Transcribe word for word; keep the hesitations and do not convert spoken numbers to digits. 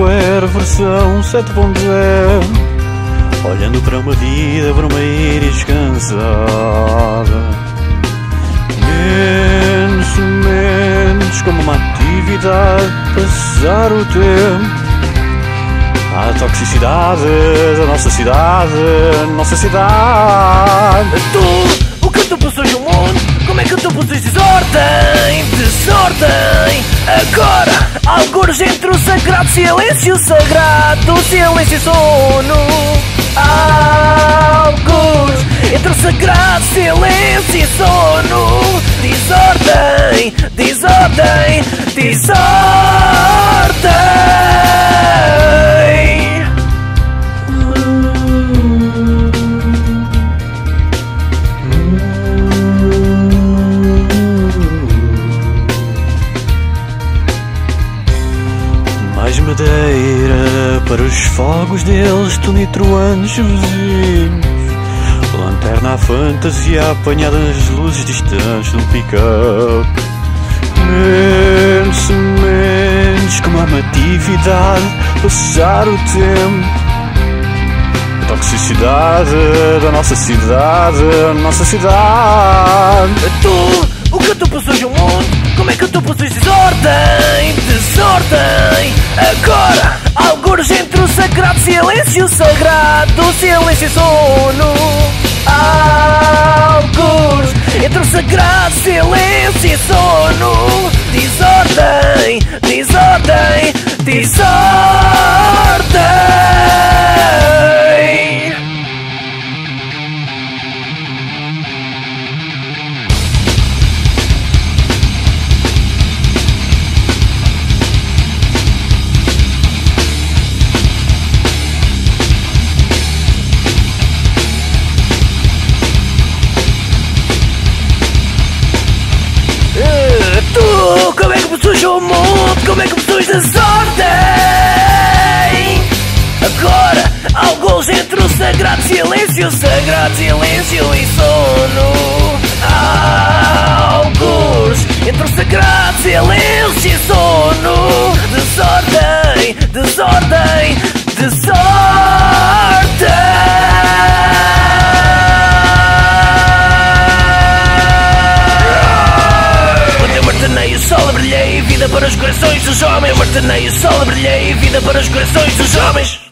Software versão sete ponto zero, olhando para uma vida vermelha e descansada. Menos, menos como uma atividade, passar o tempo. A toxicidade da nossa cidade, nossa cidade. Tu, o que tu possuis no mundo? Como é que tu possuis desordem? Desordem. Agora, algures entre o sagrado silêncio sagrado, silêncio e sono. Algures entre o sagrado silêncio e sono. Desordem, desordem, desordem. Mais madeira para os fogos deles, tunitroanos vizinhos. Lanterna à fantasia apanhada nas luzes distantes num pick-up. Menos, menos como uma atividade, passar o tempo. A toxicidade da nossa cidade, nossa cidade. Tu, o que tu possuis no mundo? Como é que tu possuis desordem? Desordem. Agora, algures entre o sagrado silêncio sagrado, silêncio e sono. Algures entre o sagrado silêncio e sono. Desordem, desordem, desordem. Como é que possuis o mundo? Como é que possuis desordem? Agora, alguns entre o sagrado silêncio, sagrado silêncio e sono. Alguns entre o sagrado silêncio e sono. Desordem, desordem, desordem. Marteneio o sol, brilhei, vida para os corações dos homens. Marteneio o sol, brilhei, vida para os corações dos homens.